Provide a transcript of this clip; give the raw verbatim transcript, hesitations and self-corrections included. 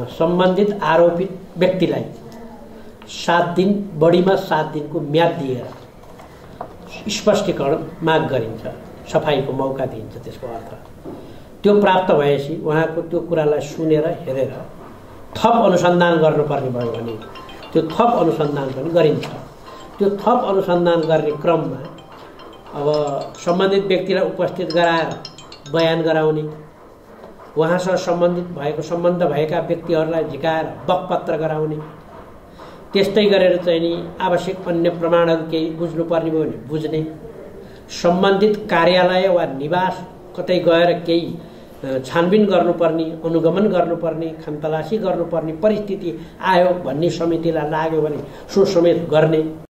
सम्बन्धित आरोपित व्यक्तिलाई सात दिन बढीमा सात दिनको म्याद दिएर स्पष्टीकरण माग गरिन्छ, सफाईको मौका दिइन्छ। त्यसको अर्थ त्यो प्राप्त भएपछि उहाँको त्यो कुरालाई सुनेर हेरेर थप अनुसन्धान गर्नुपर्ने भयो भने त्यो थप अनुसन्धान पनि गरिन्छ। त्यो थप अनुसन्धान गर्ने क्रममा अब सम्बन्धित व्यक्तिलाई उपस्थित गराएर बयान गराउने, उहाँसँग सम्बन्धित भएको सम्बन्ध भएका व्यक्तिहरूलाई झिकाएर बकपत्र गराउने, त्यस्तै गरेर चाहिँ नि आवश्यक अन्य प्रमाणहरू केही बुझ्नुपर्ने भयो भने बुझ्ने, सम्बन्धित कार्यालय वा निवास कतै गएर केही छानबिन गर्नुपर्ने, अनुगमन गर्नुपर्ने, खानतलासी गर्नुपर्ने परिस्थिति आयो भन्ने समितिलाई लाग्यो भने सो समेत गर्ने।